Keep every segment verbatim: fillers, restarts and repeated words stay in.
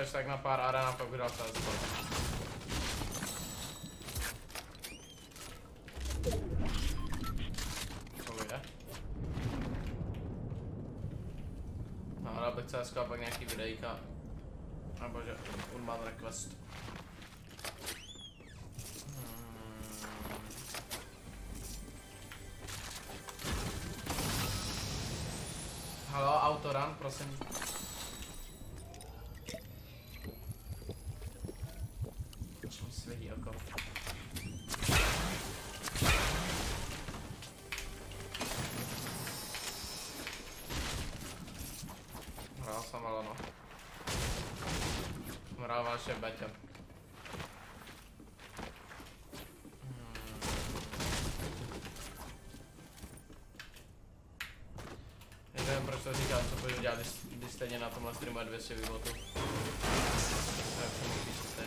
refresh tak na pár arena, pak bych dal teleport. Co vyjde? No, dal bych C S a pak nějaký videjka. Nebo že Unman request. Halo, autorun, prosím. Až mi svědí oko. Hrál jsem ale no. Hrál vaše betě. Nevím, proč to říkám, co budu dělat, když, když stejně na tomhle streamu je dvě stě vývotů. Tak to mi píšu stejně.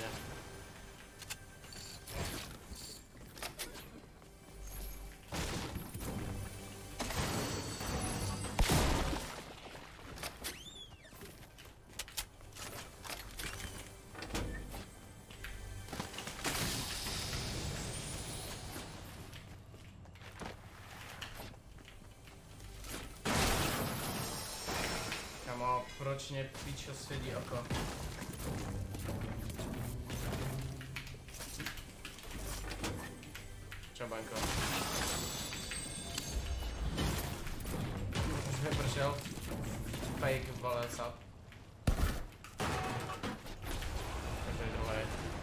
Proč mě píčo svědí oko? Čau, Banko. Už mi pršel. Fake valec up. Takže druhý.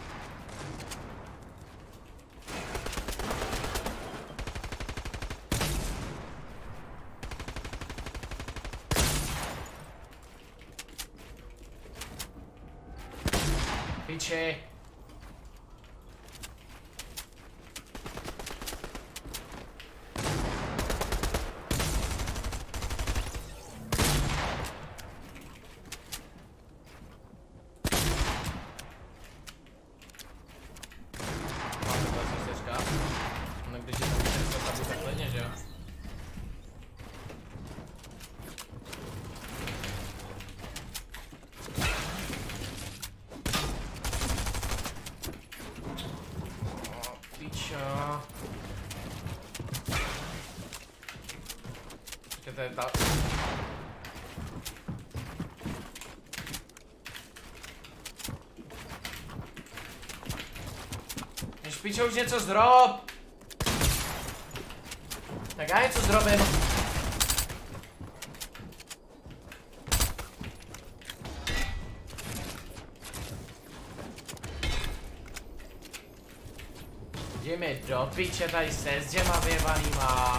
Piči. Máte to asi sečka? No když je tam čtyřicet tabu, tak klidně, že jo? To je ta... Než píčo, už něco zdrob! Tak já něco zdrobím. Jdi mi do piče tady se s těma vyjebanýma.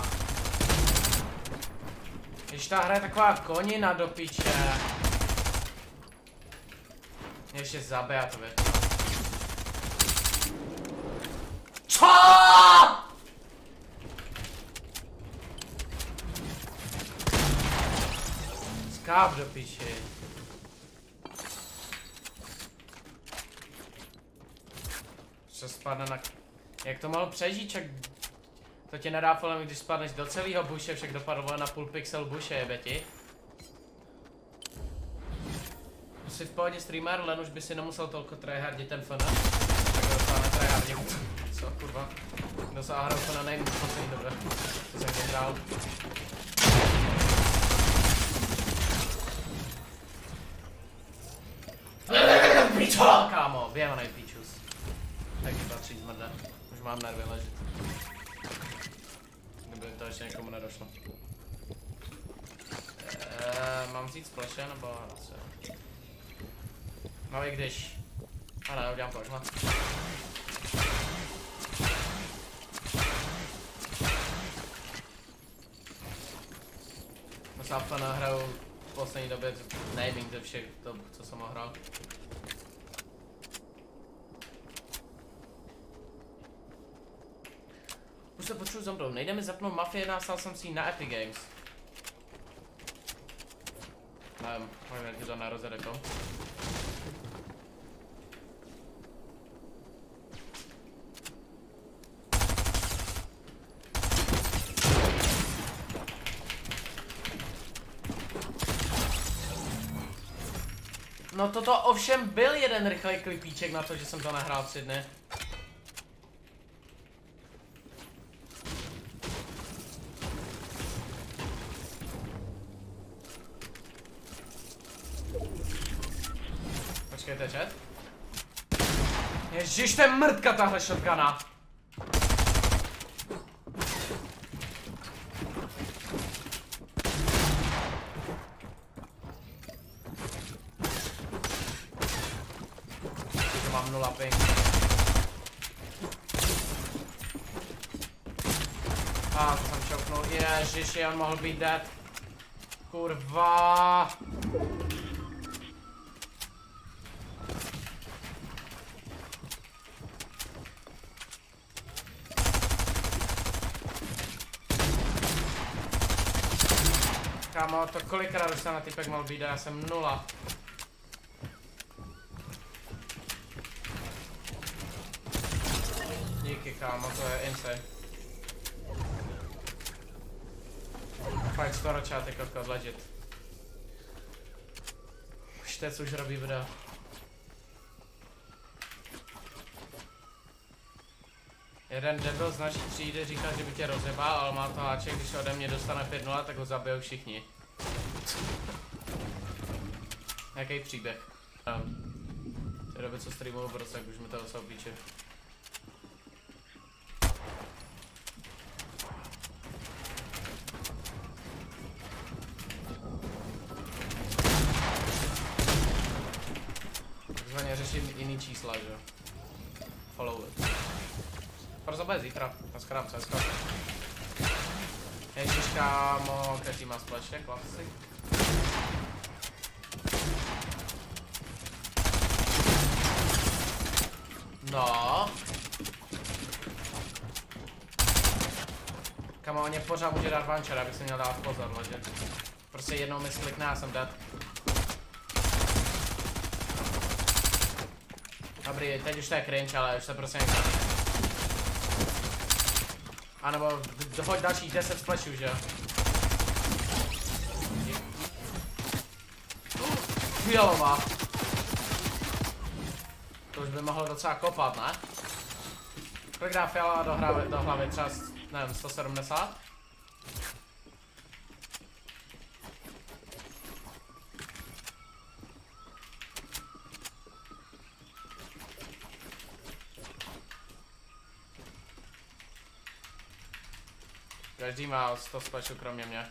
Když ta hra je taková konina do piče. Mě ještě zabije to věc. Co? Skáp do piči. Co spadne na... Jak to mohl přežít, čak... To tě nedá folem, když spadneš do celého buše, však dopadlo na půl pixel buše, jebeti. Jsi v pohodě streamer, len už by si nemusel tolko tryhardit ten fana. Tak docela netryhardím. Co kurva? Docela hrál fana nejím v poslední době. To jsem kdy hrál. Pičo! Kámo, běhanej pičus. Tak mi patří zmrde. Už mám nervy ležet. Kdyby to ještě někomu nedošlo. Eee, mám vzít splashe nebo asi? No i když. A ne, udělám plazma. Sápka nahraju v poslední době naming ze všech to, co jsem hrál. Už se potřebuji zombnout, nejde mi zapnout Mafie jedna, stál jsem si ji na Epic Games. Nevím, nevím, jak to nerozjede to. No toto ovšem byl jeden rychlej klipíček na to, že jsem to nahrál tři dny. Počkejte, chat. Ježiš, to je mrtka tahle shotguna. Mám nula ping. A ah, to jsem čouknul. Ježiši, on mohl být dead. Kurva. Kámo, to kolikrát už jsem na typek mohl být, já jsem nula. Díky, kámo, to je insane. Fakt skoro čátek kokos, legit. Už teď už robí video. Jeden debil z naší třídy říkal, že by tě rozjebal, ale má to háček, když ode mě dostane pět nula, tak ho zabijou všichni. Jaký příběh? No. V té době, co streamuju v roce, tak už mi to docela píče. Takzvaně řešit jiný čísla, že jo? Follow it. Brzo bude zítra, dneska dám ceska. Ježiš, kámo, každý má splaše, klasik. No. Kámo, on je pořád může dát vančer, abych si měl dát pozor, lože. Prostě jednou mi sklikne, já jsem dead. Dobrý, teď už to je cringe, ale už se prostě někdo. A nebo dohoď dalších deset splashů, že jo? Fialová. To už by mohlo docela kopat, ne? Kolik dá fialová do, hlavy, do hlavy? Třeba, nevím, sto sedmdesát? Každý má sto splashů kromě mě.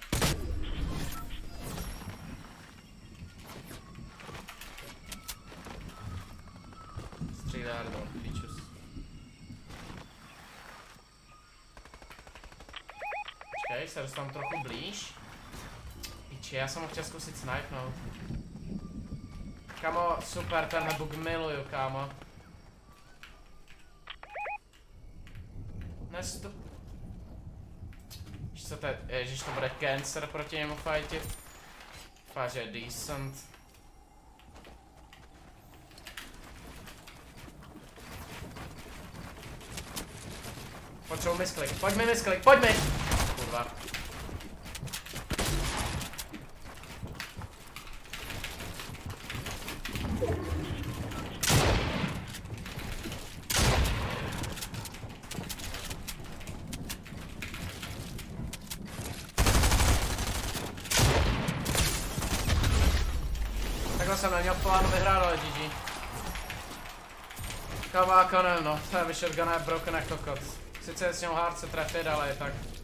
Stříler do píčus. Počkej, se dostanu trochu blíž. Píči, já jsem ho chtěl zkusit snipenout. Kámo, super, tenhle bug miluju, kámo. Nestup. Co to je? Ježiš, to bude cancer proti němu fightit. Fakt, že je decent. Potřebuji misklik, pojď mi misklik, pojď mi! Kurva. Takhle jsem neměl plánu vyhrát, ale G G. Kámo, jako nevím, no, ten shotgun je broken jako kokot. Sice s ním hard se trefit, ale je tak.